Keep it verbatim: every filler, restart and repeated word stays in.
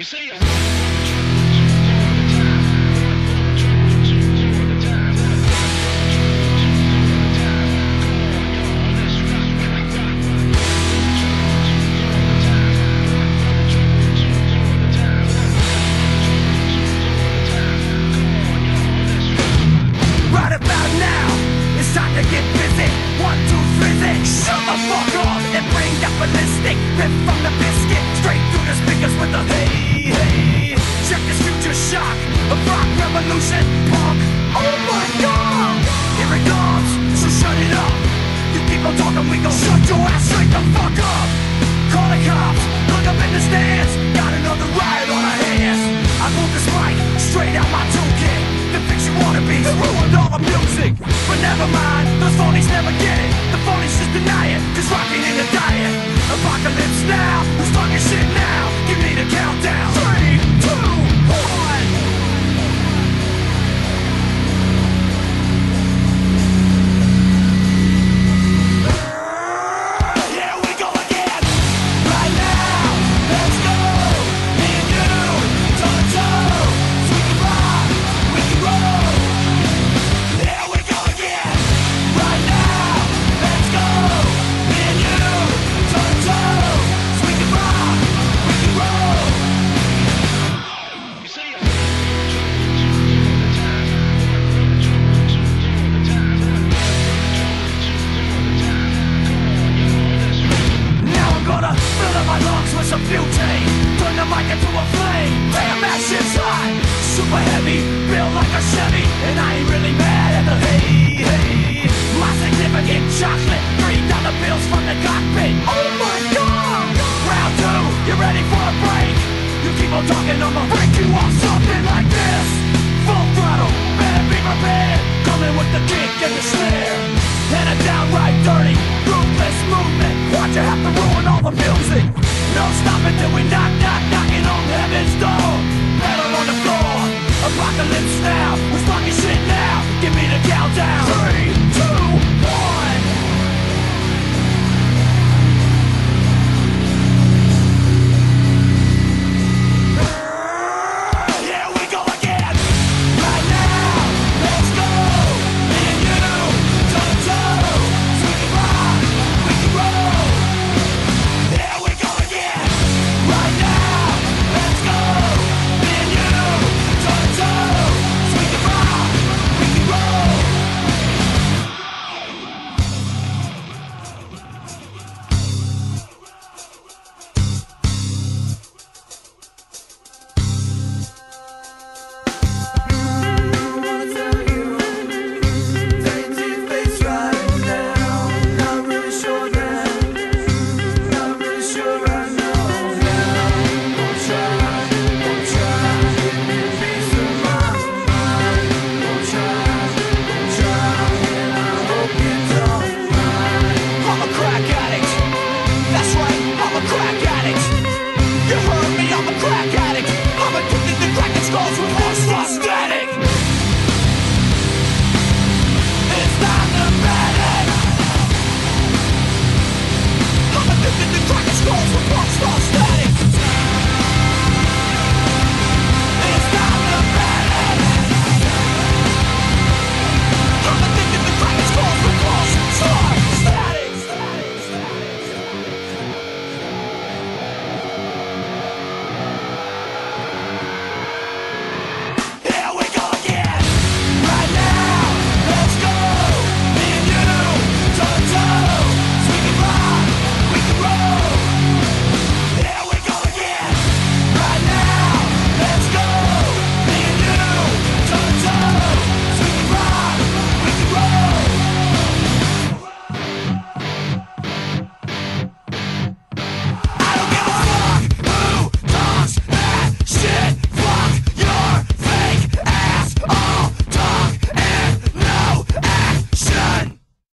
You see, right about now, it's time to get busy. One, two, three, shut the fuck up and bring that ballistic. Rip from the biscuit, straight through the speakers with the hey, hey. Check this future shock, a rock revolution, punk. Oh my god, here it comes, so shut it up. You keep on talking, we gon' shut your ass straight the fuck up. Call the cops, look up in the stands. Got another riot on our hands. I moved this mic straight out my toolkit. The fix you wanna be, they ruined all the music. But never mind, those phonies never get it. The phonies just deny it, cause rock ain't in the diet. Apocalypse now, who's talking shit now? Give me the countdown. Three, two, one. Here we go again. Right now, let's go. Me and you, toe to toe. So we can rock, we can roll. Here we go again. Right now, let's go. Me and you, toe to toe. So we can rock, we can roll. you see, Now I'm gonna fill up my lungs with some butane. Turn the mic into a flame. Damn, that shit's hot. Super heavy, built like a Chevy. And I ain't really mad at the hey, hey. My significant chocolate. Three dollar bills from the cockpit. Oh my god. Round two, you ready for a break? You keep on talking, I'ma break you off something like this. Full throttle, better be prepared. Coming with the kick and the snare. And a downright dirty, ruthless movement. Why'd you have to ruin all the music? No stopping till we knock, knock, knocking on heaven's door. Pedal on the floor. Apocalypse now. We're talking shit now. Give me the countdown. Three, two, one. Here we go again. Right now, let's go. Me and you, toe to toe. So we can rock, we can roll. Here we go again. Right now, let's go. Me and you, toe to toe. So we can rock, we can roll. I'm a crack addict. That's right, I'm a crack addict. You heard